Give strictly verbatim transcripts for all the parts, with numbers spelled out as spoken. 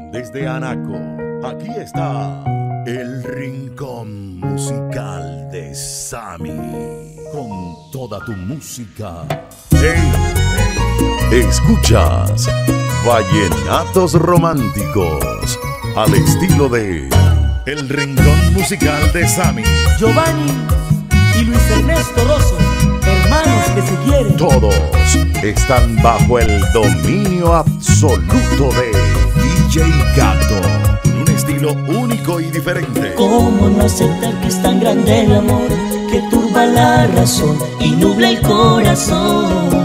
Desde Anaco, aquí está el rincón musical de Sammy. Con toda tu música. Hey, hey. Escuchas vallenatos románticos al estilo de el rincón musical de Sammy. Giovanni y Luis Ernesto Rosso, hermanos que se quieren. Todos están bajo el dominio absoluto de D J Gato, con un estilo único y diferente. ¿Cómo no aceptar que es tan grande el amor que turba la razón y nubla el corazón?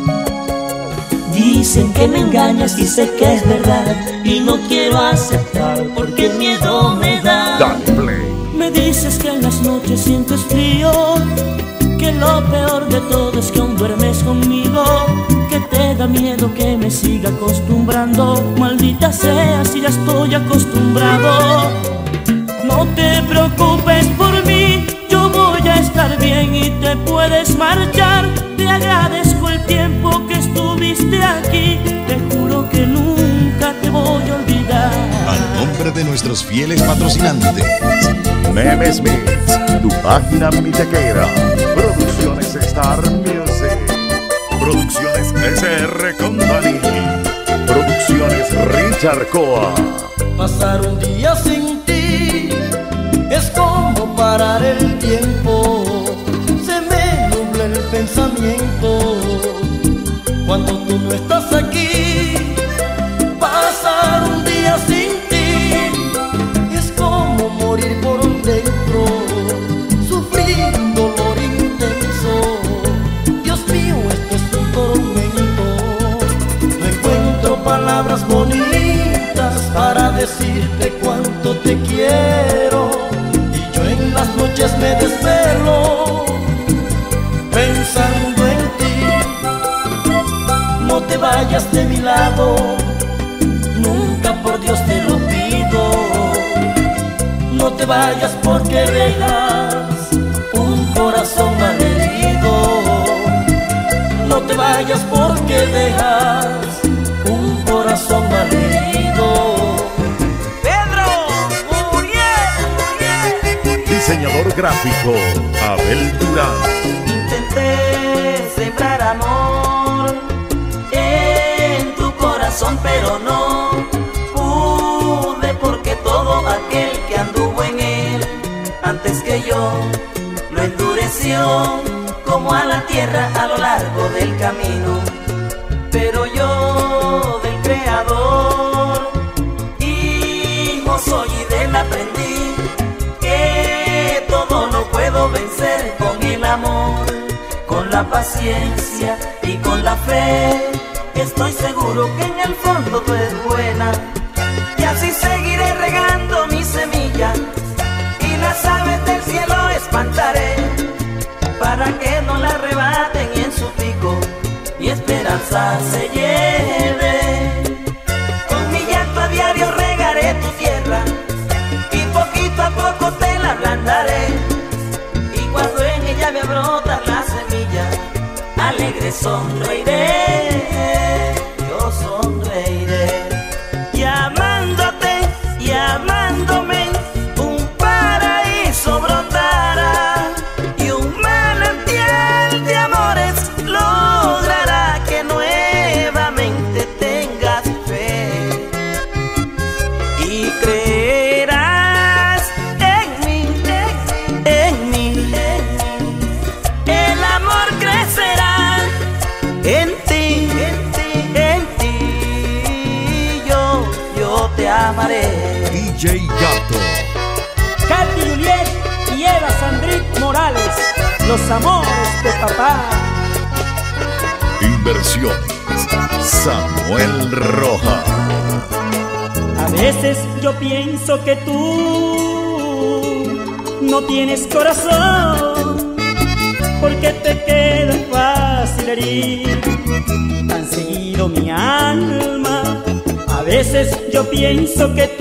Dicen que me engañas y sé que es verdad y no quiero aceptar porque el miedo me da. Dale play. Me dices que en las noches sientes frío, que lo peor de todo es que aún duermes conmigo, que te da miedo que me siga acostumbrando. Maldita sea si ya estoy acostumbrado. No te preocupes por mí, yo voy a estar bien y te puedes marchar. Te agradezco el tiempo que estuviste aquí, te juro que nunca te voy a olvidar. A nombre de nuestros fieles patrocinantes, Memes Mix, tu página mitequera. Producciones Star Music, Producciones S R con Dani, Producciones Richard Coa. Pasar un día sin ti es como parar el tiempo, se me nubla el pensamiento cuando tú no estás aquí. Pasar un día sin ti es como morir por dentro, sufrir un dolor intenso. Dios mío, esto es un tormento. No encuentro palabras bonitas para decirte cuánto te quiero, y yo en las noches me desvelo pensando en ti. No te vayas de mi lado, nunca, por Dios te lo pido. No te vayas porque dejas un corazón malherido. No te vayas porque dejas un corazón malherido. Pedro Muriel, Diseñador gráfico Abel Durán. Intenté sembrar amor en tu corazón, pero no pude, porque todo aquel que anduvo en él antes que yo lo endureció como a la tierra a lo largo del camino. Pero yo del Creador hijo soy y de él aprendí que todo lo puedo vencer con el amor, con la paciencia y con la fe. Estoy seguro que en el fondo tú eres buena, y así seguiré regando mi semilla y las aves del cielo espantaré para que no la arrebaten y en su pico mi esperanza se lleve. Con mi llanto a diario regaré tu tierra y poquito a poco te la ablandaré, y cuando en ella me brota la semilla, alegre sonreiré, yo sonreiré. Y amándote y amándome, un paraíso brotará, y un manantial de amores logrará que nuevamente tengas fe y creerás en mí, en mí. El amor crecerá en ti, en ti, en ti. Yo, yo te amaré. D J Gato. Katy Juliet y Eva Sandrit Morales, los amores de papá. Inversiones Samuel Rojas. A veces yo pienso que tú no tienes corazón, porque te queda fácil herir tan seguido mi alma. A veces yo pienso que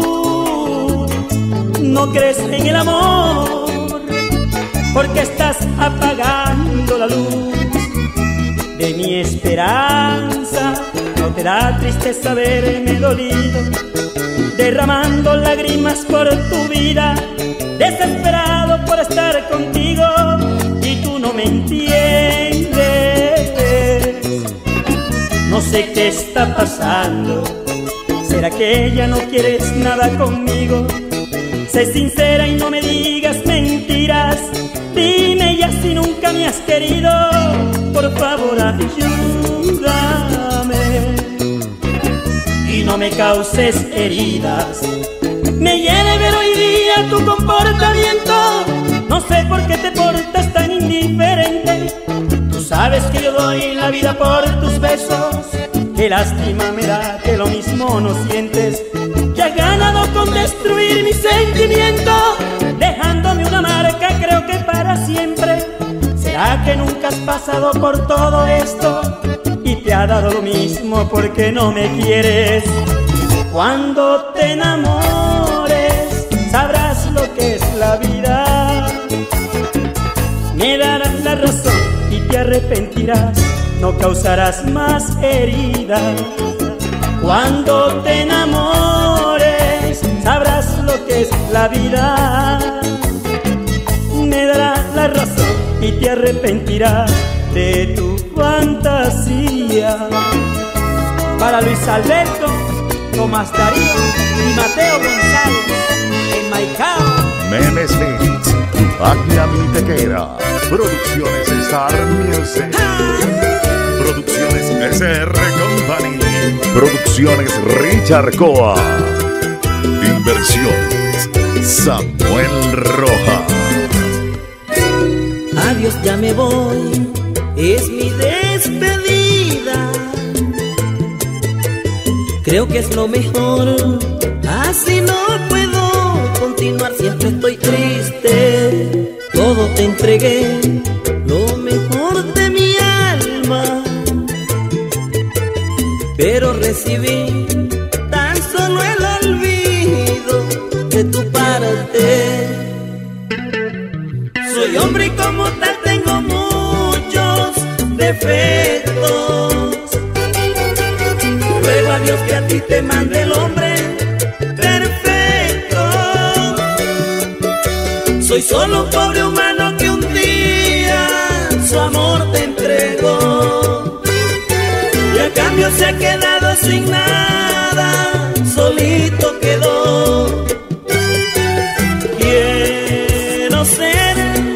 tú no crees en el amor, porque estás apagando la luz de mi esperanza. No te da tristeza verme dolido derramando lágrimas por tu vida, desesperado por estar contigo y tú no me entiendes. No sé qué está pasando, ¿será que ya no quieres nada conmigo? Sé sincera y no me digas mentiras, dime ya si nunca me has querido, por favor ayúdame. Y no me causes heridas, me hiere ver hoy día tu comportamiento. No sé por qué te portas tan indiferente. Tú sabes que yo doy la vida por tus besos. Qué lástima me da que lo mismo no sientes, que has ganado con destruir mi sentimiento, dejándome una marca creo que para siempre. ¿Será que nunca has pasado por todo esto y te ha dado lo mismo porque no me quieres? Cuando te enamores sabrás lo que es la vida, me darás la razón y te arrepentirás, no causarás más heridas. Cuando te enamores sabrás lo que es la vida, me darás la razón y te arrepentirás de tu fantasía. Para Luis Alberto, Tomás Darío y Mateo González en Maicao. Memes Mix, Agnia Mintequera, Producciones Star Music, Producciones S R Company, Producciones Richard Coa, Inversiones Samuel Rojas. Adiós, ya me voy, es mi despedida. Creo que es lo mejor, así no puedo continuar, siempre estoy triste. Todo te entregué, lo mejor de mi alma, pero recibí tan solo el olvido de tu parte. Soy hombre y como tal tengo muchos defectos. Ruego a Dios que a ti te mande el hombre perfecto. Soy solo un pobre humano que un día su amor te entregó y a cambio se ha quedado sin nada, solito quedó. Quiero ser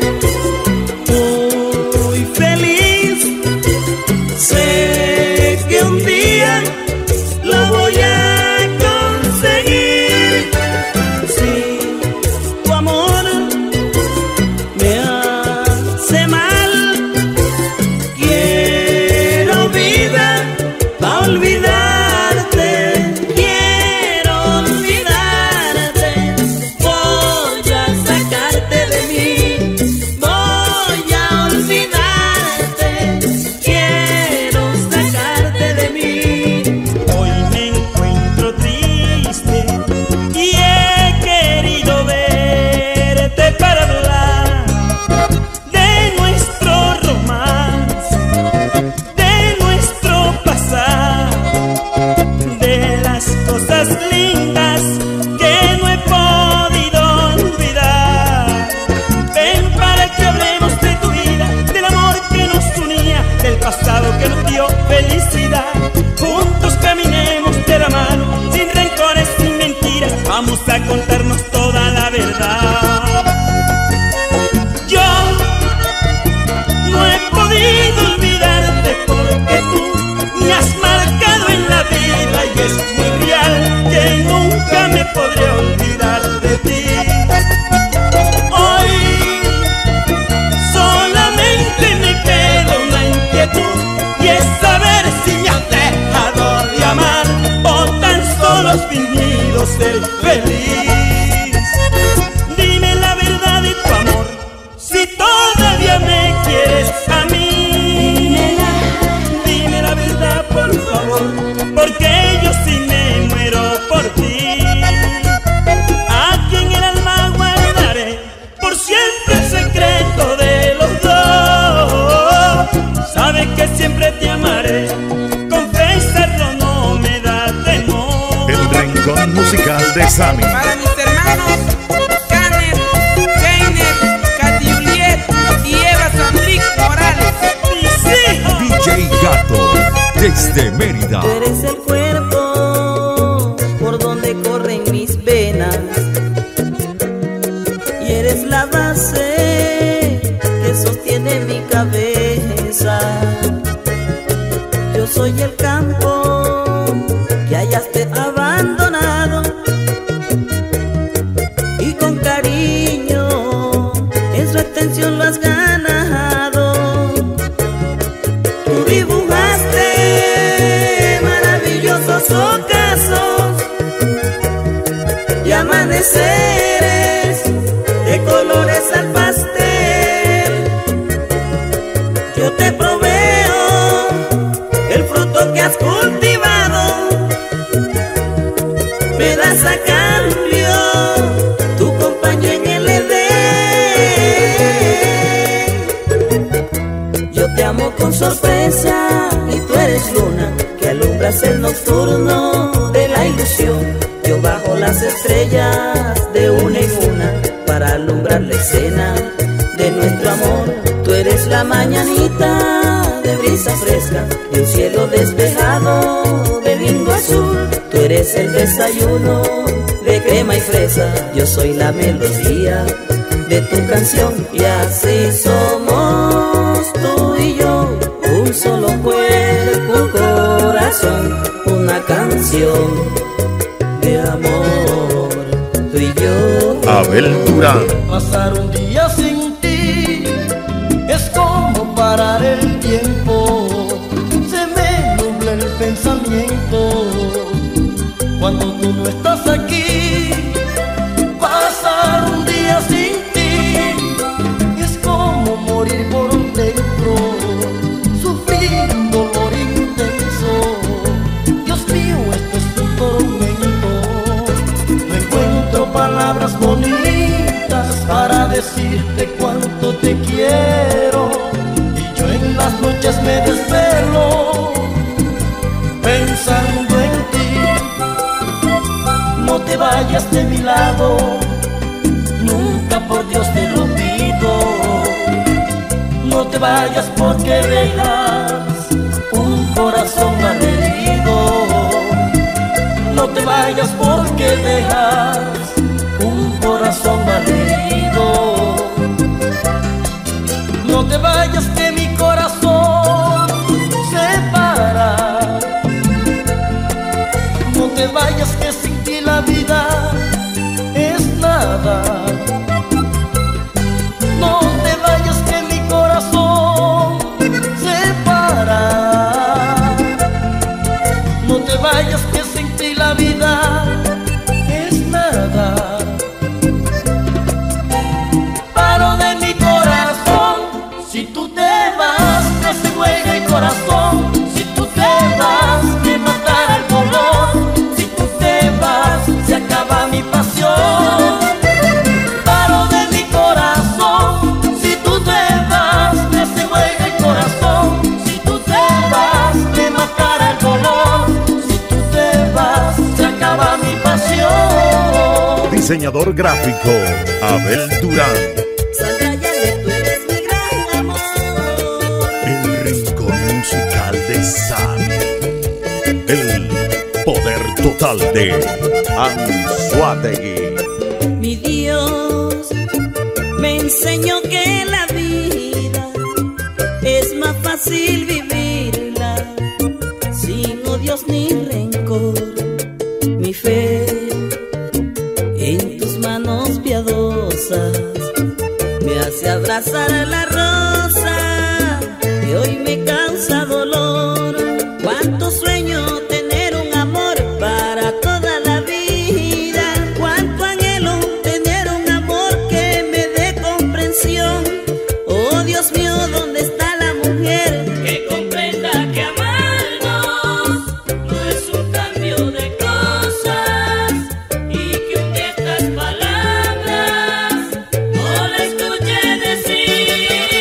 muy feliz, sé que un día lo voy a conseguir. Si tu amor me hace mal, quiero vida pa' olvidarte, quiero olvidarte. Voy a sacarte de mí, voy a olvidarte, quiero sacarte de mí. Hoy me encuentro triste y he querido verte para hablar de nuestro romance, de nuestro pasado, de las cosas lindas que no he podido olvidar. Ven para que hablemos de tu vida, del amor que nos unía, del pasado que nos dio felicidad. Juntos caminemos de la mano, sin rencores, sin mentiras, vamos a contarnos toda la verdad. Yo no he podido olvidarte porque tú me has marcado en la vida y es muy real que nunca me podré olvidar de ti. Hoy solamente me queda una inquietud y es saber si me has dejado de amar o tan solo has fingido ser feliz. Dime la verdad de tu amor, si todavía me quieres a mí. Dime la verdad por favor, porque yo sí me muero por ti. Aquí en el alma guardaré por siempre el secreto de los dos. Sabes que siempre te amaré, confesarlo no me da temor. El rincón musical de Sammy. Para mis hermanos Caner, Keiner, Katy Juliet y Eva Sandrick Morales. D J Gato, desde Mérida. Tú eres el cuerpo por donde corren mis venas y eres la base que sostiene mi cabeza. Yo soy el campo que hallaste abandonado y con cariño en su extensión lo has ganado. Tú dibujaste maravillosos ocasos y amaneceres de colores al pastel. Yo te proveo el fruto que has cultivado, me das a cambio tu compañía en el Edén. Yo te amo con sorpresa y tú eres luna que alumbras el nocturno de la ilusión. Yo bajo las estrellas de una en una para alumbrar la escena de nuestro amor. Tú eres la mañanita de brisa fresca, de un cielo despejado de lindo azul. Tú eres el desayuno de crema y fresa, yo soy la melodía de tu canción. Y así somos tú y yo, un solo cuerpo, un corazón, una canción de amor, tú y yo. Abel Durán. Pasar un día sin ti es como parar el tiempo, se me nubla el pensamiento cuando tú no estás aquí. Pasar un día sin ti es como morir por dentro, sufrir un dolor intenso. Dios mío, esto es un tormento. No encuentro palabras bonitas para decirte cuánto te quiero, y yo en las noches me desvelo pensando en ti. No te vayas de mi lado, nunca, por Dios te lo pido. No te vayas porque dejas un corazón malherido. No te vayas porque dejas un corazón malherido. No te vayas que mi corazón se para. No te vayas que sin ti la vida es nada. No te vayas que mi corazón se para. No te vayas que sin ti la vida es nada. Paro de mi corazón, si tú te vas no se juega el corazón. Si tú te vas me matará el dolor. Si tú te vas se acaba mi pasión. Paro de mi corazón, si tú te vas me se juega el corazón. Si tú te vas me matará el dolor. Si tú te vas se acaba mi pasión. Diseñador gráfico Abel Durán. Sandra Yale, tú eres mi gran amor. El rincón musical de Sammy. El poder total de Anzoátegui. Mi Dios me enseñó que la vida es más fácil vivirla sin odios ni rencor. Mi fe en tus manos piadosas me hace abrazar la rosa que hoy me causa dolor. Cuánto sueño tener un amor para toda la vida. Cuánto anhelo tener un amor que me dé comprensión. Oh Dios mío, ¿dónde está la mujer que comprenda que amarnos no es un cambio de cosas? Y que un día estas palabras no la escuché decir.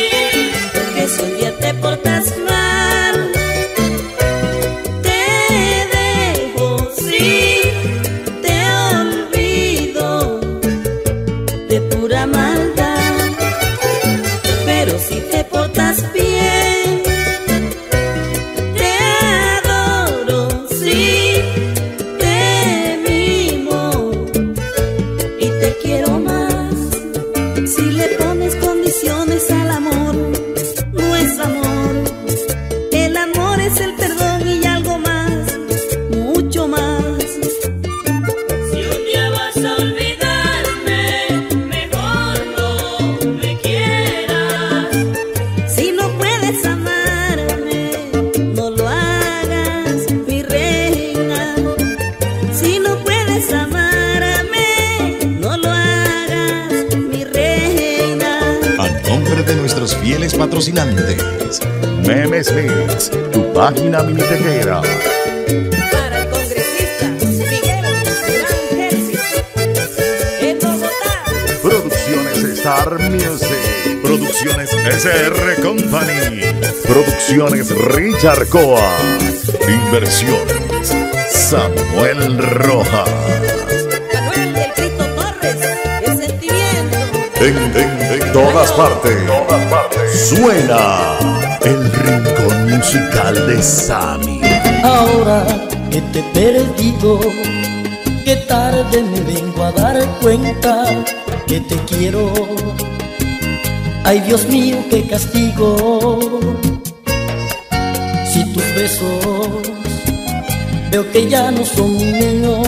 fieles patrocinantes. Memes Mix, tu página minitequera. Para el congresista Miguel Ángel en Bogotá. Producciones Star Music. Producciones S R Company. Producciones Richard Coa. Inversiones Samuel Rojas. Manuel del Cristo Torres, el sentimiento. En, en, en todas partes, todas partes suena el rincón musical de Sammy. Ahora que te he perdido, que tarde me vengo a dar cuenta que te quiero. Ay, Dios mío, qué castigo. Si tus besos veo que ya no son míos,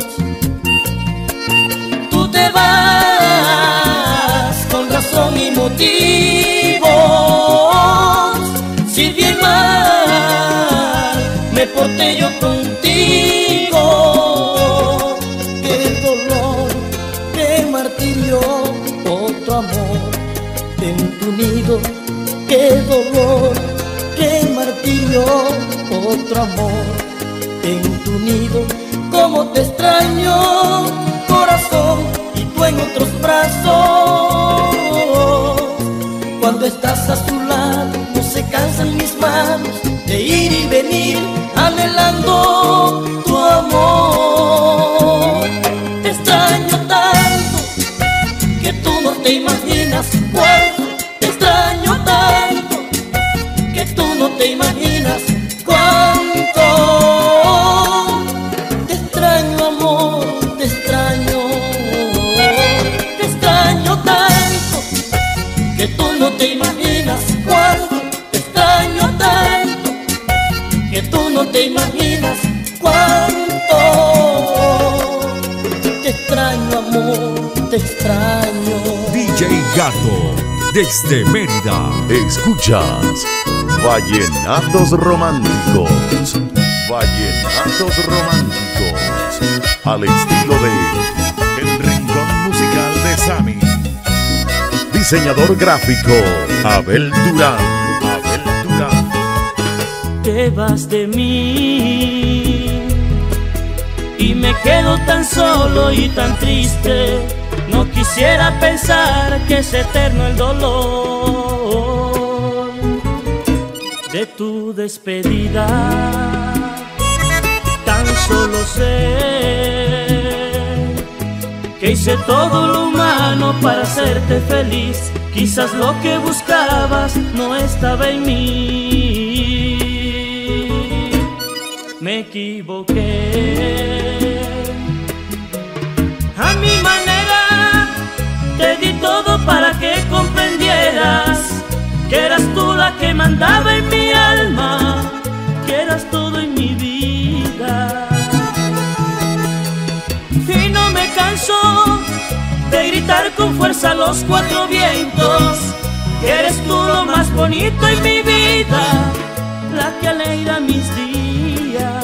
tú te vas con razón y motivos. Si bien mal me porté yo contigo, qué dolor, qué martirio, otro amor en tu nido. Qué dolor, qué martirio, otro amor en tu nido. Cómo te extraño, corazón, y tú en otros brazos. Cuando estás a su lado, no se cansan mis manos de ir y venir, anhelando tu amor. Te extraño tanto que tú no te imaginas cuánto. Te extraño tanto que tú no te imaginas cuánto. Te extraño, amor, te extraño. Te extraño tanto que tú no te imaginas cuánto. Te extraño tanto que tú no te imaginas cuánto. Te extraño, amor, te extraño. D J Gato, desde Mérida. Escuchas Vallenatos Románticos. Vallenatos Románticos. Al estilo de El Rincón Musical de Sammy. Diseñador gráfico Abel Durán. Abel Durán. Te vas de mí y me quedo tan solo y tan triste. No quisiera pensar que es eterno el dolor de tu despedida. Tan solo sé que hice todo lo humano para hacerte feliz. Quizás lo que buscabas no estaba en mí. Me equivoqué. A mi manera te di todo para que comprendieras que eras tú la que mandaba en mi alma, que eras todo en mi vida. Y no me canso de gritar con fuerza a los cuatro vientos que eres tú lo más bonito en mi vida, la que alegra mis días.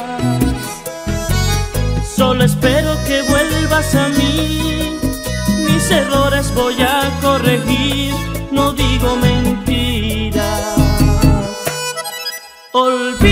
Solo espero que vuelvas a mí, mis errores voy a corregir, no digo mentiras. Olvídate